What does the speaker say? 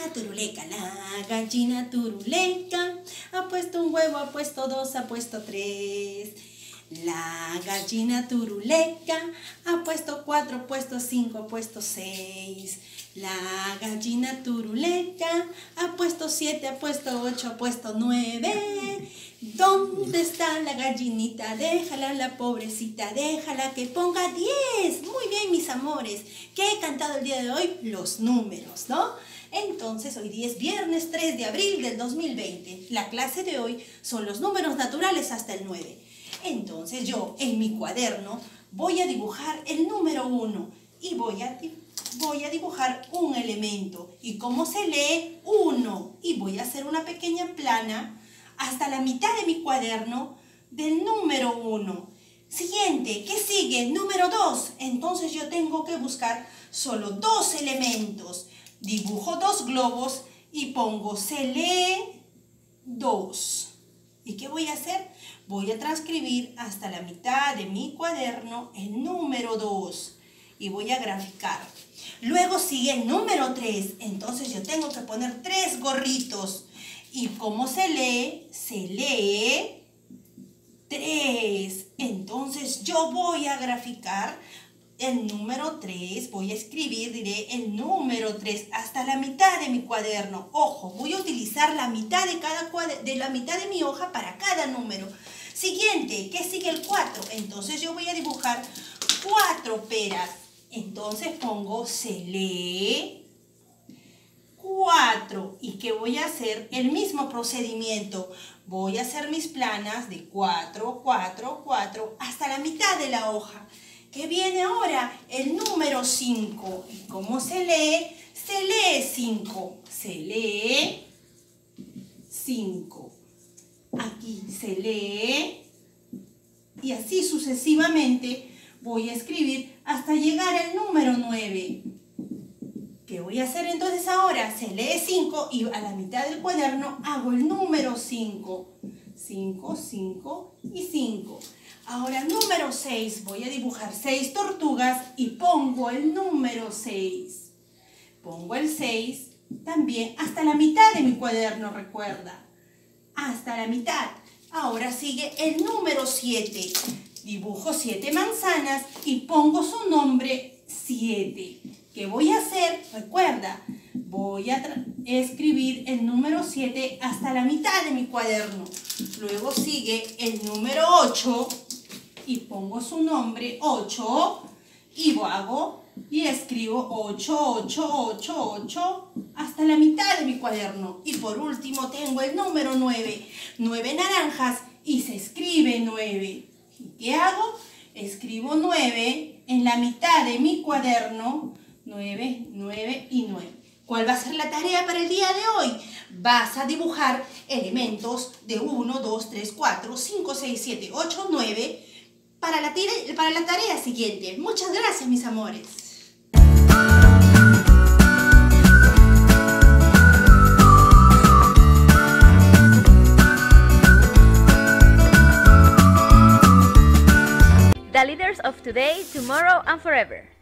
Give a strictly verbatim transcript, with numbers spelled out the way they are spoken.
gallina turuleca, la gallina turuleca, ha puesto un huevo, ha puesto dos, ha puesto tres. La gallina turuleca, ha puesto cuatro, ha puesto cinco, ha puesto seis. La gallina turuleca, ha puesto siete, ha puesto ocho, ha puesto nueve. ¿Dónde está la gallinita? Déjala, la pobrecita, déjala que ponga diez. Muy bien, mis amores. ¿Qué he cantado el día de hoy? Los números, ¿no? Entonces, hoy día es viernes tres de abril del dos mil veinte. La clase de hoy son los números naturales hasta el nueve. Entonces, yo en mi cuaderno voy a dibujar el número uno y voy a, voy a dibujar un elemento. ¿Y cómo se lee? uno. Y voy a hacer una pequeña plana hasta la mitad de mi cuaderno del número uno. Siguiente, ¿qué sigue? Número dos. Entonces yo tengo que buscar solo dos elementos. Dibujo dos globos y pongo se lee dos. ¿Y qué voy a hacer? Voy a transcribir hasta la mitad de mi cuaderno el número dos y voy a graficar. Luego sigue el número tres. Entonces yo tengo que poner tres gorritos. ¿Y cómo se lee? Se lee tres. Entonces yo voy a graficar el número tres. Voy a escribir, diré el número tres hasta la mitad de mi cuaderno. Ojo, voy a utilizar la mitad de, cada de la mitad de mi hoja para cada número. Siguiente, ¿qué sigue el cuatro? Entonces yo voy a dibujar cuatro peras. Entonces pongo se lee cuatro. ¿Y qué voy a hacer? El mismo procedimiento. Voy a hacer mis planas de cuatro, cuatro, cuatro hasta la mitad de la hoja. ¿Qué viene ahora? El número cinco. ¿Y cómo se lee? Se lee cinco. Se lee cinco. Aquí se lee. Y así sucesivamente voy a escribir hasta llegar al número nueve. ¿Qué voy a hacer entonces ahora? Se lee cinco y a la mitad del cuaderno hago el número cinco. cinco, cinco y cinco. Ahora número seis. Voy a dibujar seis tortugas y pongo el número seis. Pongo el seis también hasta la mitad de mi cuaderno, recuerda. Hasta la mitad. Ahora sigue el número siete. Dibujo siete manzanas y pongo su nombre siete. ¿Qué voy a hacer? Recuerda, voy a escribir el número siete hasta la mitad de mi cuaderno. Luego sigue el número ocho y pongo su nombre ocho y hago y escribo ocho, ocho, ocho, ocho hasta la mitad de mi cuaderno. Y por último tengo el número nueve. nueve naranjas y se escribe nueve. ¿Y qué hago? Escribo nueve en la mitad de mi cuaderno. nueve, nueve y nueve. ¿Cuál va a ser la tarea para el día de hoy? Vas a dibujar elementos de uno, dos, tres, cuatro, cinco, seis, siete, ocho, nueve para la, para la tarea siguiente. Muchas gracias, mis amores. The leaders of today, tomorrow, and forever.